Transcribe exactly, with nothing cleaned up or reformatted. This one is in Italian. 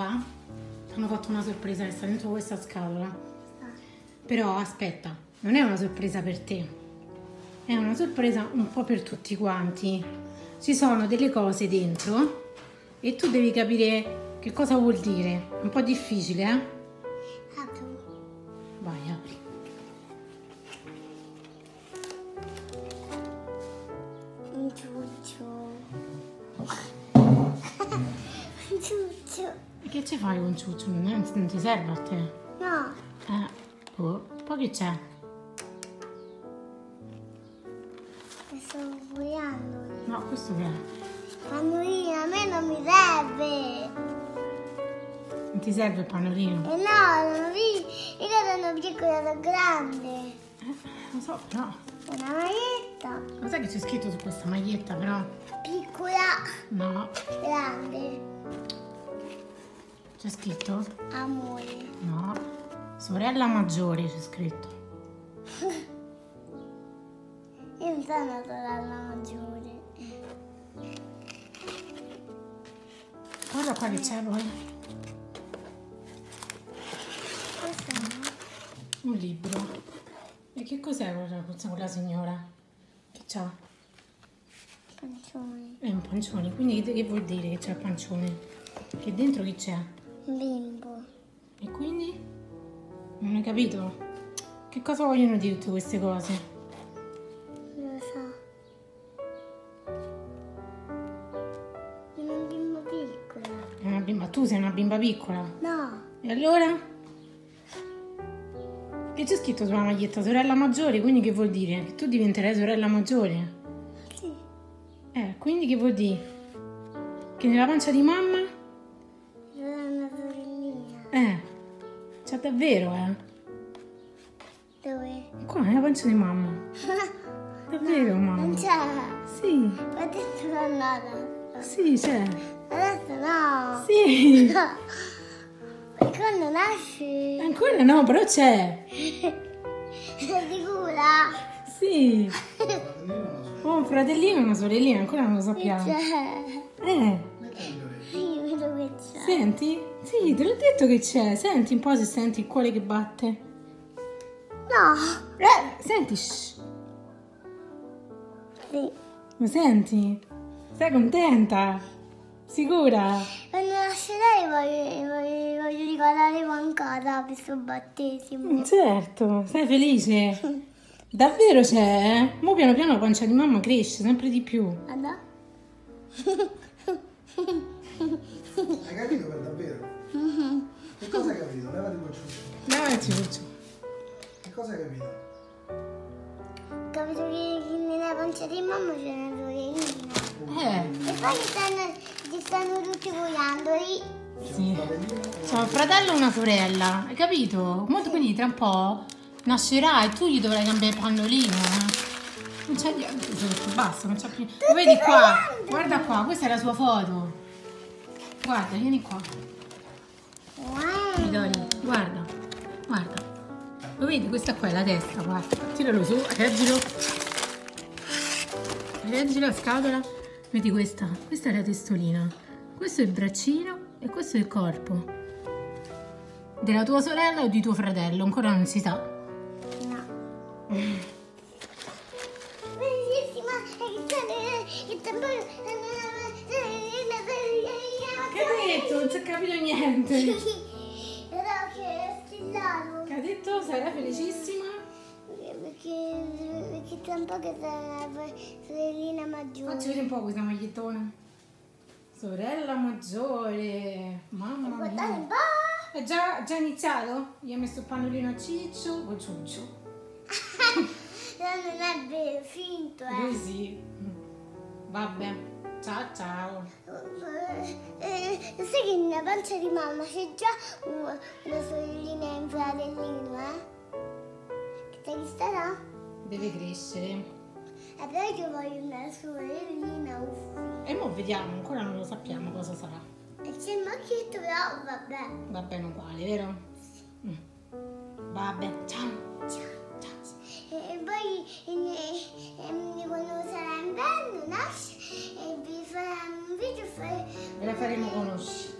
Hanno fatto una sorpresa che sta dentro questa scatola. Però aspetta, non è una sorpresa per te, è una sorpresa un po' per tutti quanti. Ci sono delle cose dentro e tu devi capire che cosa vuol dire. È un po' difficile, eh? Apro. Vai, apri. Un ciuccio. Un ciuccio. E che ci fai con ciuccio? Non, è- non ti serve a te? No. Eh, oh, poi che c'è? Mi sto vogliando. No, questo che è? Pannolino, a me non mi serve. Non ti serve il pannolino? E no, non mi... Io sono piccola e grande. Eh, lo so, però... Una maglietta. Cos'è che c'è scritto su questa maglietta, però? Piccola. No, Grande. c'è scritto? Amore. No. Sorella maggiore c'è scritto. Io non sono una sorella maggiore. Guarda qua che c'è poi. Questo è Un libro. E che cos'è quella, quella signora? Che c'ha? un pancione. È un pancione, quindi che, che vuol dire che c'è il pancione? Che dentro chi c'è? Un bimbo. E quindi? Non hai capito? Che cosa vogliono dire tutte queste cose? Lo so. È una bimba piccola. È una bimba, tu sei una bimba piccola. No. E allora? Che c'è scritto sulla maglietta? Sorella maggiore, quindi che vuol dire? Che tu diventerai sorella maggiore? Sì. Eh, quindi che vuol dire? Che nella pancia di mamma? Sono una sorellina. Eh, c'è davvero, eh? Dove? Qua nella pancia di mamma. Davvero, Non mamma? c'è. Sì, Ho detto che è andata. sì, c'è. Adesso no. Sì. No. E quando nasci? Ancora no, però c'è. Sei sicura? Sì. Ho un fratellino e una sorellina, ancora non lo sappiamo. C'è. Eh, Io vedo che c'è. senti? Sì, te l'ho detto che c'è. Senti un po' se senti il cuore che batte. No. Eh, senti, shh. Sì. Lo senti? Sei contenta? Sicura? Quando nascerei voglio, voglio, voglio ricordare qualcosa per suo battesimo. Certo, sei felice? Davvero c'è, eh? Mo piano piano la pancia di mamma cresce sempre di più. Guarda. Hai capito per davvero? Che cosa hai capito? Levati quel ciuccio. Dai, ciuccio. Che cosa hai capito? Ho capito che che nella pancia di mamma c'è una sorellina. Eh, E poi ci stanno, ci stanno tutti vogliandoli. C'è Sì. un fratellino e c'è un fratello e una sorella, hai capito? Molto, quindi tra un po' nascerà e tu gli dovrai cambiare il pannolino, eh? Non c'è niente sotto, basta, non c'è più. Lo vedi qua? Guarda qua, questa è la sua foto. Guarda, vieni qua. Wow. Midori, guarda, guarda. Lo vedi? Questa qua è la testa, guarda. Tiralo su, reggilo. Reggi la scatola. Vedi questa? Questa è la testolina. Questo è il braccino e questo è il corpo. Della tua sorella o di tuo fratello? Ancora non si sa. No. Bellissima. E che che tempo... Che hai detto? Non si è capito niente. Era che è stillato. Che ha detto? Sarai felicissima? Perché, perché tra un po' che sarà la sorellina maggiore. Facci vedere un po' questa magliettona. Sorella maggiore. Mamma Guardate un mia. po'. È già, già iniziato? Gli ho messo il pannolino a Ciccio o Ciuccio? No, non è vero, finto, eh. Così. Vabbè. Ciao ciao. Eh, sai che nella pancia di mamma c'è già una, una sorellina e un fratellino, eh? Che te li starà? Deve crescere. E però io voglio una sorellina uffi. E mo vediamo, ancora non lo sappiamo cosa sarà. E c'è il macchietto, però vabbè. Va bene uguale, vero? Mm. Vabbè, ciao. Ciao. E, e poi e, e, quando sarà inverno nasce e vi farà un video. Fare... Ve la faremo conoscere.